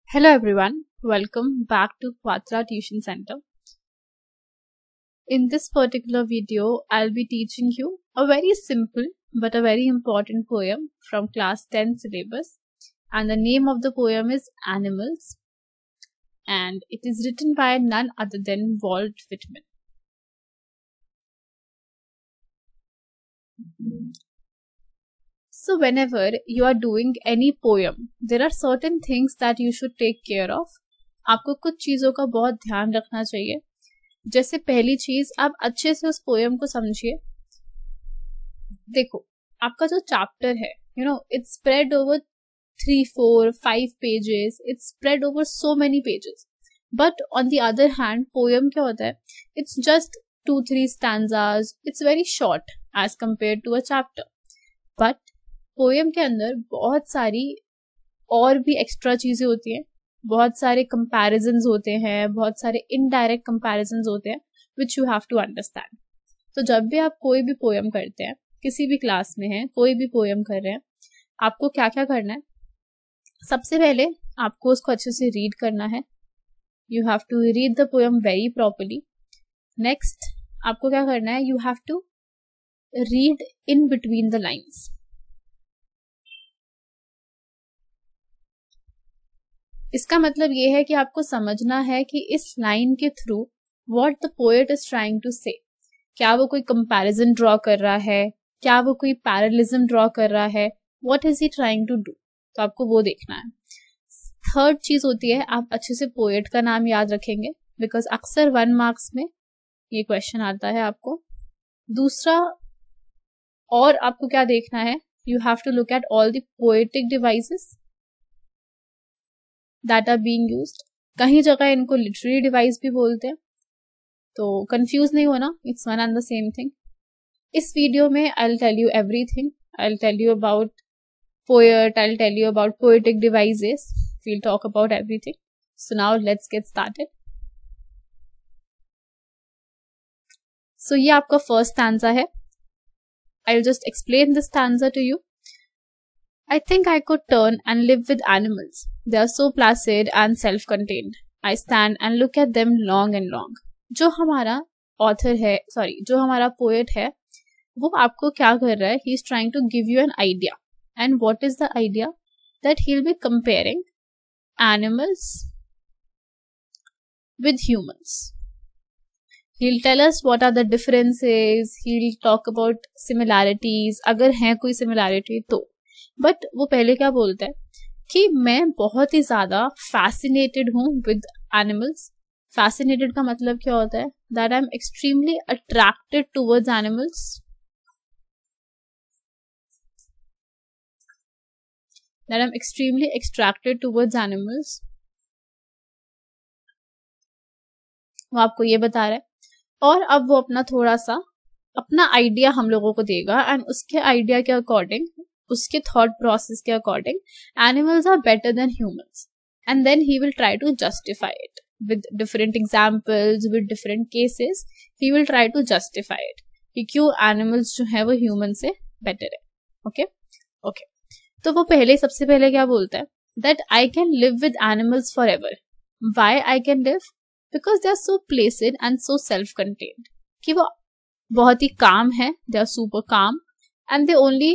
Hello everyone, welcome back to Quatra Tuition Center. In this particular video, I'll be teaching you a very simple but a very important poem from class 10 syllabus, and the name of the poem is Animals, and it is written by none other than Walt Whitman. So whenever you are doing any poem, there are certain things that you should take care of. आपको कुछ चीजों का बहुत ध्यान रखना चाहिए. जैसे पहली चीज, आप अच्छे से उस पोएम को समझिए. देखो, आपका जो चैप्टर है, it's spread over 3, 4, 5 pages. It's spread over so many pages. But on the other hand, poem क्या होता है? It's just 2, 3 stanzas. It's very short as compared to a chapter. But poem के अंदर बहुत सारी और भी एक्स्ट्रा चीजें होती हैं, बहुत सारे कंपैरिजंस होते हैं, बहुत सारे इनडायरेक्ट कंपैरिजंस होते हैं which you have to understand. तो जब भी आप कोई भी पोएम करते हैं, किसी भी क्लास में हैं, कोई भी पोएम कर रहे हैं, आपको क्या क्या करना है? सबसे पहले आपको उसको अच्छे से रीड करना है. You have to read the poem very properly. Next आपको क्या करना है? You have to read in between the lines. इसका मतलब ये है कि आपको समझना है कि इस लाइन के through what the poet is trying to say. क्या वो कोई कंपैरिजन ड्रॉ कर रहा है? क्या वो कोई पैरेललिज्म ड्रॉ कर रहा है? What is he trying to do? तो आपको वो देखना है. थर्ड चीज होती है, आप अच्छे से पोएट का नाम याद रखेंगे, बिकॉज अक्सर 1 मार्क्स में ये क्वेश्चन आता है आपको. दूसरा, और आपको क्या देखना है? You have to look at all the poetic devices that are being used. कहीं जगह इनको लिटरेरी डिवाइस भी बोलते हैं, तो कंफ्यूज नहीं होना, it's one and the same thing. इस वीडियो में I will tell you everything. I will tell you about poet, I will tell you about poetic devices, we will talk about everything. So now let's get started. So ये आपका first stanza है. I will just explain this stanza to you. I think I could turn and live with animals. They are so placid and self-contained. I stand and look at them long and long. जो हमारा author है, जो हमारा poet है, वो आपको क्या कर रहा है? He is trying to give you an idea. And what is the idea? That he'll be comparing animals with humans. He'll tell us what are the differences. He'll talk about similarities. अगर है कोई similarity तो. But वो पहले क्या बोलता है कि मैं बहुत ही ज्यादा फैसिनेटेड हूँ विद एनिमल्स. फैसिनेटेड का मतलब क्या होता है? That I am extremely attracted towards animals. That I am extremely attracted towards animals. वो आपको ये बता रहा है. और अब वो अपना थोड़ा सा अपना आइडिया हम लोगों को देगा, एंड उसके आइडिया के अकॉर्डिंग, उसके थॉट प्रोसेस के according, animals are better than humans. And then he will try to justify it with different examples, with different cases. He will try to justify it कि क्यों animals जो है वो human से better है. Okay. तो वो सबसे पहले क्या बोलता है? That I can live with animals forever. Why I can live? Because they are so placid and so self contained. कि वो बहुत ही काम है, they are super calm, and they only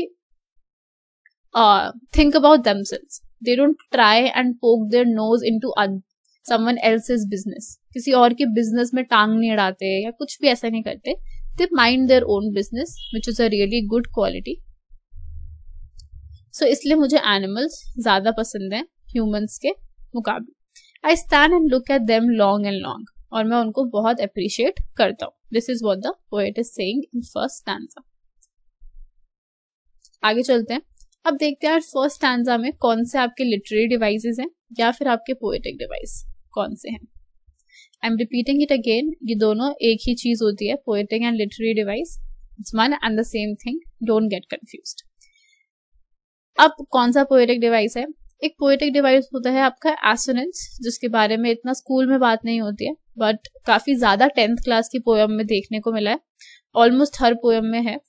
think about themselves. They don't try and poke their nose into someone else's business. किसी और के business में टांग नहीं अड़ाते या कुछ भी ऐसा नहीं करते. They mind their own business, which is a really good quality. So इसलिए मुझे animals ज्यादा पसंद हैं humans के मुकाबले. I stand and look at them long and long. और मैं उनको बहुत appreciate करता हूँ. This is what the poet is saying in first stanza. आगे चलते हैं. अब देखते हैं फर्स्ट स्टैंजा में कौन से आपके लिटरेरी डिवाइसेस हैं या फिर आपके पोएटिक डिवाइस कौन से हैं. I am repeating it again. ये दोनों एक ही चीज होती है, poetic and literary device. It's one and the same thing. Don't get confused. अब कौन सा पोएटिक डिवाइस है? एक पोएटिक डिवाइस होता है आपका एसोनेंस, जिसके बारे में इतना स्कूल में बात नहीं होती है, बट काफी ज्यादा 10th क्लास की पोएम में देखने को मिला है. ऑलमोस्ट हर पोएम में है.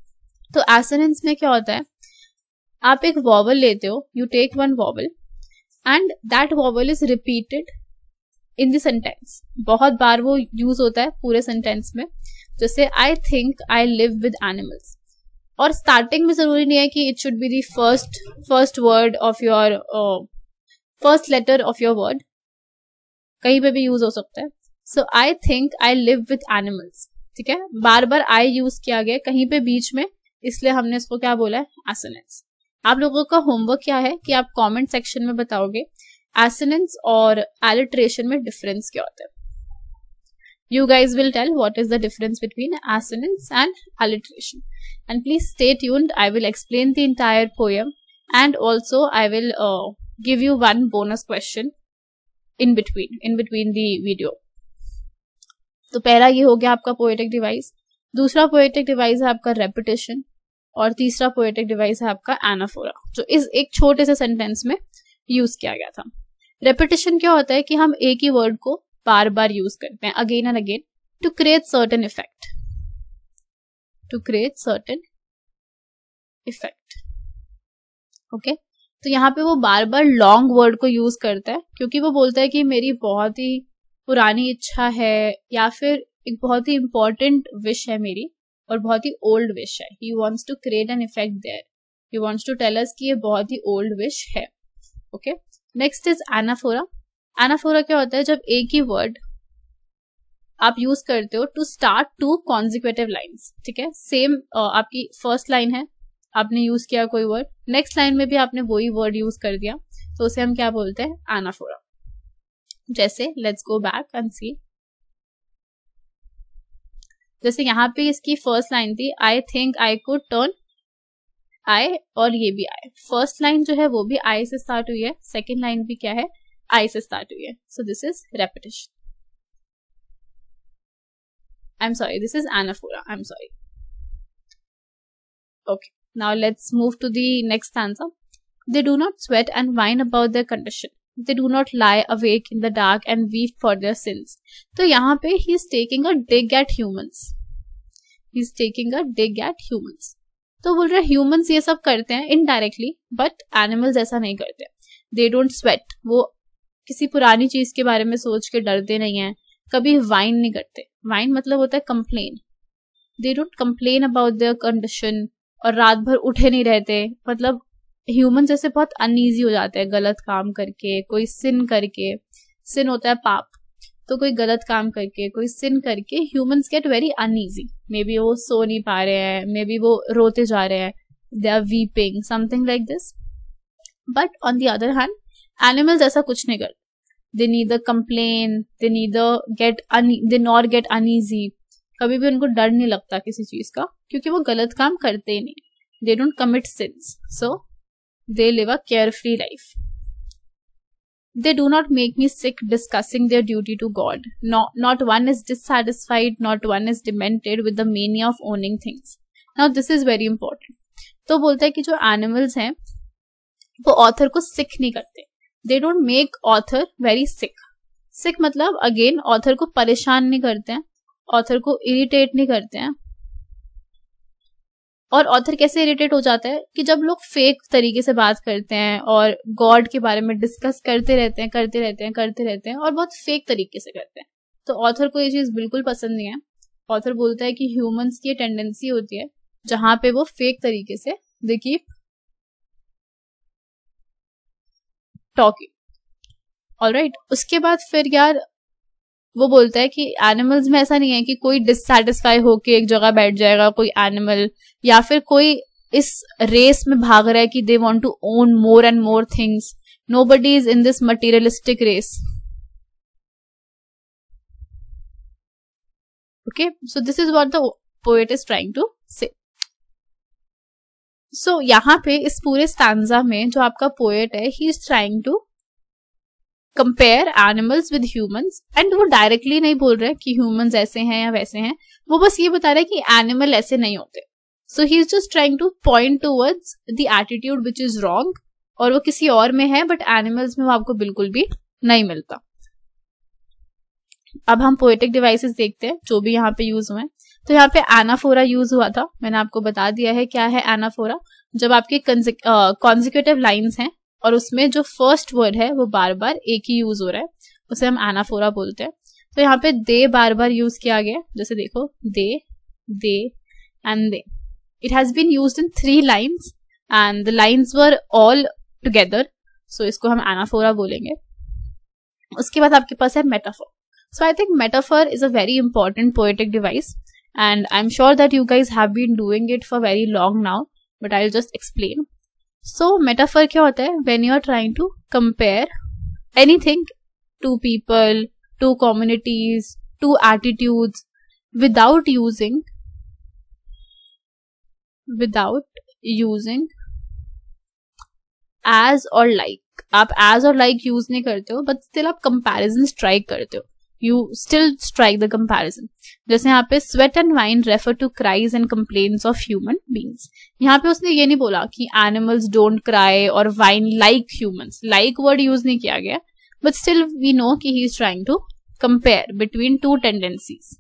तो एसोनेंस में क्या होता है? आप एक वॉवल लेते हो, you take one vowel, and that vowel is repeated in the sentence. बहुत बार वो यूज होता है पूरे सेंटेंस में. जैसे I think I live with animals. और स्टार्टिंग में जरूरी नहीं है कि it should be the first word of your first letter of your word. कहीं पे भी यूज हो सकता है. So I think I live with animals. ठीक है, बार बार आई यूज किया गया कहीं पे बीच में, इसलिए हमने इसको क्या बोला है, एसोनेंस. आप लोगों का होमवर्क क्या है कि आप कमेंट सेक्शन में बताओगे एसोनेंस और एलिट्रेशन में डिफरेंस क्या होता है. You guys will tell what is the difference between assonance and alliteration. And please stay tuned. I will explain the entire poem and also I will give you one bonus question in between the video. तो पहला ये हो गया आपका poetic device. दूसरा poetic device है आपका repetition और तीसरा poetic device है आपका anaphora, जो इस एक छोटे से sentence में use किया गया था. Repetition क्या होता है कि हम एक ही word को बार बार यूज करते हैं again and again to create certain effect. Okay, तो यहाँ पे वो बार बार लॉन्ग वर्ड को यूज करता है क्योंकि वो बोलता है कि मेरी बहुत ही पुरानी इच्छा है या फिर एक बहुत ही इंपॉर्टेंट विश है मेरी और बहुत ही ओल्ड विश है. He wants to create an effect there. He wants to tell us कि ये बहुत ही ओल्ड विश है. Okay, next is anaphora. Anaphora क्या होता है, जब एक ही वर्ड आप यूज करते हो to start to consecutive lines. ठीक है, सेम आपकी फर्स्ट लाइन है, आपने यूज किया कोई वर्ड, नेक्स्ट लाइन में भी आपने वही वर्ड यूज कर दिया, तो उसे हम क्या बोलते हैं, एनाफोरा. जैसे let's go back and see. जैसे यहाँ पे इसकी फर्स्ट लाइन थी I think I could turn I, और ये भी आई. फर्स्ट लाइन जो है वो भी आई से स्टार्ट हुई है, सेकेंड लाइन भी क्या है, आई से स्टार्ट हुई है. So this is repetition. I am sorry, this is anaphora. I am sorry. Okay, now let's move to the next answer. They do not sweat and whine about their condition. They do not lie awake in the dark and weep for their sins. तो यहाँ पे he is taking a dig at humans. He is taking a dig at humans. तो बोल रहे humans ये सब करते हैं indirectly, but animals ऐसा नहीं करते. They don't sweat. वो किसी पुरानी चीज के बारे में सोच के डरते नहीं है, कभी वाइन नहीं करते. वाइन मतलब होता है complain. They don't complain about their condition और रात भर उठे नहीं रहते. मतलब ह्यूमंस ऐसे बहुत अनईजी हो जाते हैं गलत काम करके, कोई सिन करके. सिन होता है पाप, तो कोई गलत काम करके, कोई सिन करके humans get very uneasy. Maybe वो सो नहीं पा रहे हैं, मे बी वो रोते जा रहे हैं, they are weeping, something like this. But on the other hand animals ऐसा कुछ नहीं करते. They neither complain, they not get uneasy. कभी भी उनको डर नहीं लगता किसी चीज का, क्योंकि वो गलत काम करते ही नहीं. They don't commit sins, so they live a carefree life. They do not make me sick discussing their duty to God. Not one is dissatisfied, not one is demented with the mania of owning things. Now this is very important. तो बोलता है कि जो animals हैं वो author को sick नहीं करते. They don't make author very sick. Sick मतलब again author को परेशान नहीं करते हैं, author को irritate नहीं करते हैं. और ऑथर कैसे इरिटेट हो जाता है कि जब लोग फेक तरीके से बात करते हैं और गॉड के बारे में डिस्कस करते रहते हैं और बहुत फेक तरीके से करते हैं. तो ऑथर को ये चीज बिल्कुल पसंद नहीं है. ऑथर बोलता है कि ह्यूमंस की टेंडेंसी होती है जहां पे वो फेक तरीके से दे कीप टॉकिंग. ऑलराइट, उसके बाद फिर यार वो बोलता है कि एनिमल्स में ऐसा नहीं है कि कोई डिससैटिस्फाई होके एक जगह बैठ जाएगा कोई एनिमल, या फिर कोई इस रेस में भाग रहा है कि they want to own more and more things. Nobody is in this materialistic race. Okay, so this is what the poet is trying to say. So यहाँ पे इस पूरे स्टैंजा में जो आपका पोएट है, he is trying to compare animals with humans. And वो directly नहीं बोल रहे कि ह्यूमंस ऐसे हैं या वैसे हैं, वो बस ये बता रहे कि एनिमल ऐसे नहीं होते. So he is just trying to point towards the attitude which is wrong, और वो किसी और में है बट एनिमल्स में वो आपको बिल्कुल भी नहीं मिलता. अब हम पोएटिक डिवाइसेस देखते हैं जो भी यहाँ पे यूज हुए हैं. तो यहाँ पे एनाफोरा यूज हुआ था, मैंने आपको बता दिया है क्या है एनाफोरा. जब आपके कॉन्जिक्यूटिव लाइन्स हैं और उसमें जो फर्स्ट वर्ड है वो बार बार एक ही यूज हो रहा है, उसे हम एनाफोरा बोलते हैं। तो यहाँ पे दे बार बार यूज किया गया, जैसे देखो they and they. It has been used in 3 lines and the lines were all together, so इसको हम एनाफोरा बोलेंगे। उसके बाद आपके पास है metaphor. So I think metaphor is a very important poetic device and I'm sure that you guys have been doing it for very long now, but I'll just explain. So metaphor क्या होता है? When you are trying to compare anything to people, to communities, to attitudes without using as or like. आप as or like use नहीं करते हो, but still आप comparison strike करते हो. You still strike the comparison. जैसे यहाँ पे sweat and wine refer to cries and complaints of human beings. यहाँ पे उसने ये नहीं बोला कि animals don't cry और wine like humans. Like word use नहीं किया गया, but still we know कि he is trying to compare between 2 tendencies.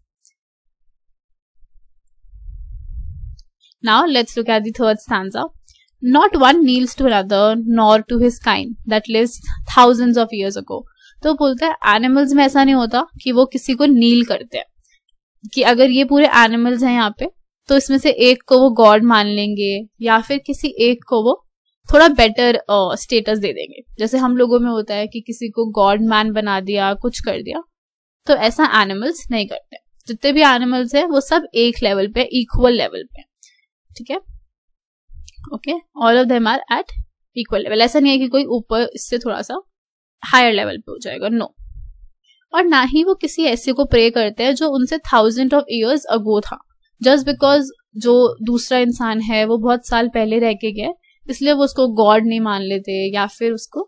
Now let's look at the third stanza. Not one kneels to another nor to his kind that lives thousands of years ago. तो बोलता है animals में ऐसा नहीं होता कि वो किसी को नील करते हैं, कि अगर ये पूरे एनिमल्स हैं यहाँ पे तो इसमें से एक को वो गॉड मान लेंगे या फिर किसी एक को वो थोड़ा बेटर स्टेटस दे देंगे। जैसे हम लोगों में होता है कि किसी को गॉड मैन बना दिया, कुछ कर दिया, तो ऐसा एनिमल्स नहीं करते। जितने भी एनिमल्स हैं वो सब एक लेवल पे, इक्वल लेवल पे, ठीक है, okay, all of them are at equal level. ऐसा नहीं है कि कोई ऊपर इससे थोड़ा सा हायर लेवल पे हो जाएगा, नो। और ना ही वो किसी ऐसे को प्रे करते हैं जो उनसे 1000 of years ago था, जस्ट बिकॉज जो दूसरा इंसान है वो बहुत साल पहले रह के गया, इसलिए वो उसको गॉड नहीं मान लेते या फिर उसको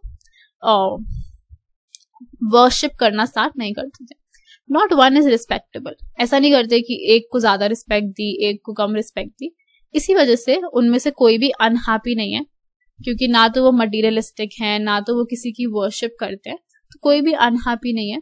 वर्शिप करना स्टार्ट नहीं करते थे। नॉट वन इज रिस्पेक्टेबल, ऐसा नहीं करते कि एक को ज्यादा रिस्पेक्ट दी, एक को कम रिस्पेक्ट दी। इसी वजह से उनमें से कोई भी अनहैप्पी नहीं है, क्योंकि ना तो वो मटीरियलिस्टिक हैं, ना तो वो किसी की वर्शिप करते हैं, तो कोई भी अनहैप्पी नहीं है।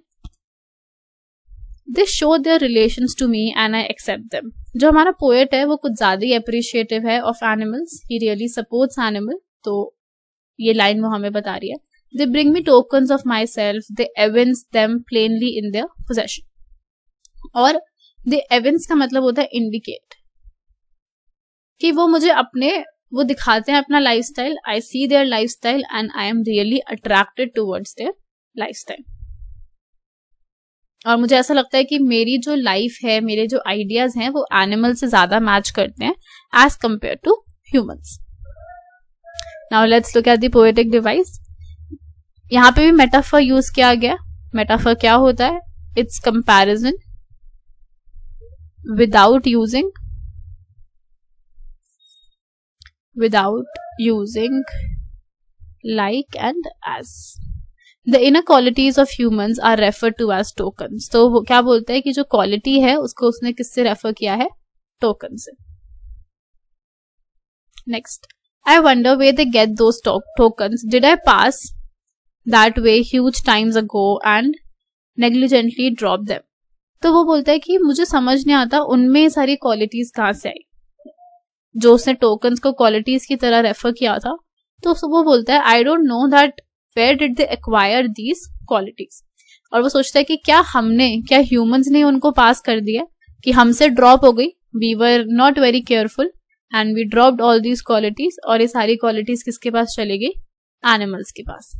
They show their relations to me and I accept them. जो हमारा पोएट है वो कुछ ज्यादा ही अप्रिशिएटिव है of animals, he really supports animal, तो ये लाइन वो हमें बता रही है। They bring me tokens of my self, they evince them plainly in their possession. और दे एविंस का मतलब होता है इंडिकेट, कि वो मुझे वो दिखाते हैं अपना lifestyle. I see their lifestyle and I am really attracted towards their lifestyle. और मुझे ऐसा लगता है कि मेरी जो लाइफ है, मेरे जो आइडियाज हैं, वो एनिमल से ज्यादा मैच करते हैं as compared to humans. Now let's look at the poetic device. यहाँ पे भी मेटाफर यूज किया गया। मेटाफर क्या होता है? It's comparison without using like and as. The inner qualities of humans are referred to as tokens. तो वो क्या बोलते हैं कि जो क्वालिटी है उसको उसने किससे रेफर किया है? टोकन से। Next, I wonder where they get those tokens. Did I pass that way huge times ago and negligently drop them? तो वो बोलता है कि मुझे समझ नहीं आता उनमें सारी क्वालिटीज कहाँ से आई, जो उसने टोकन्स को क्वालिटीज की तरह रेफर किया था। तो वो बोलता है I don't know that where did they acquire these qualities. और वो सोचता है कि क्या ह्यूमंस ने उनको पास कर दिया, कि हमसे ड्रॉप हो गई, we were not very careful and we dropped all these qualities. और ये सारी क्वालिटीज किसके पास चली गई? एनिमल्स के पास।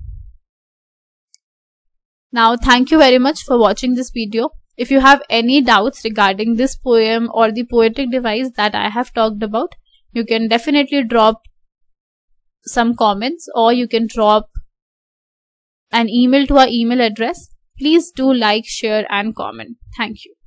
Now, thank you very much for watching this video. If you have any doubts regarding this poem or the poetic device that I have talked about, you can definitely drop some comments or you can drop an email to our email address. Please do like, share and comment. Thank you.